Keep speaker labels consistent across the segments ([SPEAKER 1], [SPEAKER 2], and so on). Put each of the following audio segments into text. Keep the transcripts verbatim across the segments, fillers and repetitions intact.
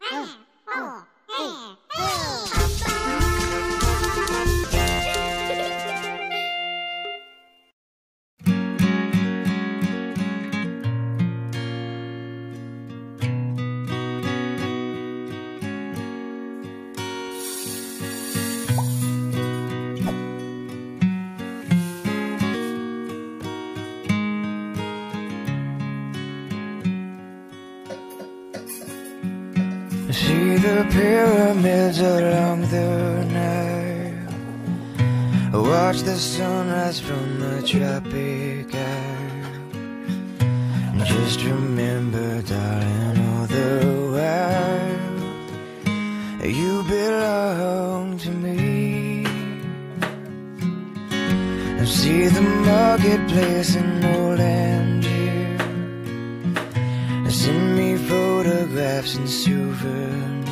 [SPEAKER 1] See the pyramids along the Nile, watch the sunrise from the tropic isle. Just remember, darling, all the while you belong to me. See the marketplace in old Angier, send me photographs and souvenirs.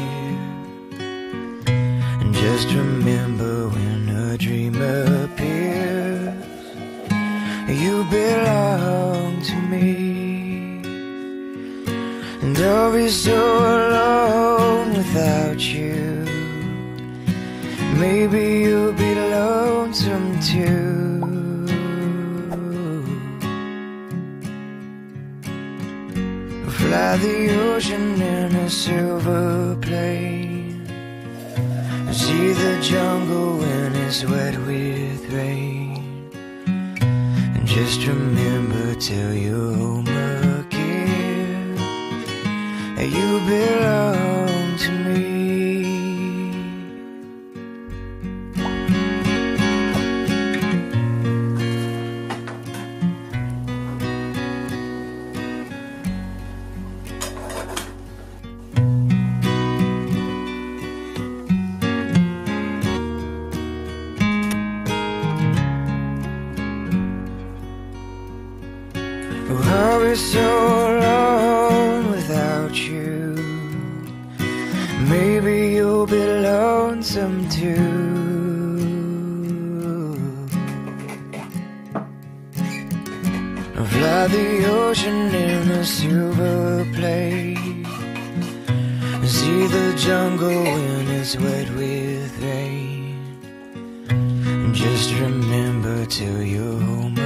[SPEAKER 1] And just remember, when a dream appears, you belong to me. And I'll be so alone without you. Maybe you'll be lonesome too. Fly the ocean in a silver plane, see the jungle when it's wet with rain. And just remember, till you're home again, you belong to me. I'll be so alone without you. Maybe you'll be lonesome too. I'll fly the ocean in a silver plane, see the jungle when it's wet with rain. And just remember, till you're home